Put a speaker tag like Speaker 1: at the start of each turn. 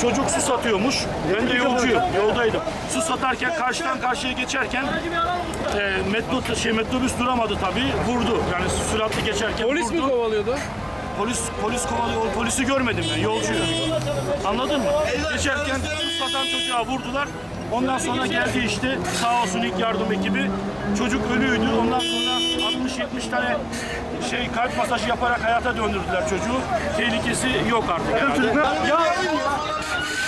Speaker 1: Çocuk su satıyormuş. Ben de yolcuyum. Yoldaydım. Su satarken karşıdan karşıya geçerken metrobüs duramadı tabii. Vurdu. Yani süratli geçerken
Speaker 2: Polis
Speaker 1: vurdu.
Speaker 2: mi kovalıyordu?
Speaker 1: Polis kovalıyor. O polisi görmedim ben. Yolcuyum. Anladın mı? Geçerken su satan çocuğa vurdular. Ondan sonra geldi işte sağ olsun ilk yardım ekibi. Çocuk ölüydü. Ondan sonra 60-70 tane kalp masajı yaparak hayata döndürdüler çocuğu. Tehlikesi yok artık herhalde.